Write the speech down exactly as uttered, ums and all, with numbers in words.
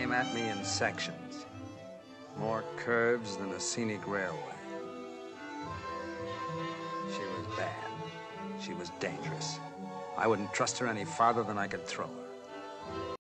came at me in sections. More curves than a scenic railway. She was bad. She was dangerous. I wouldn't trust her any farther than I could throw her.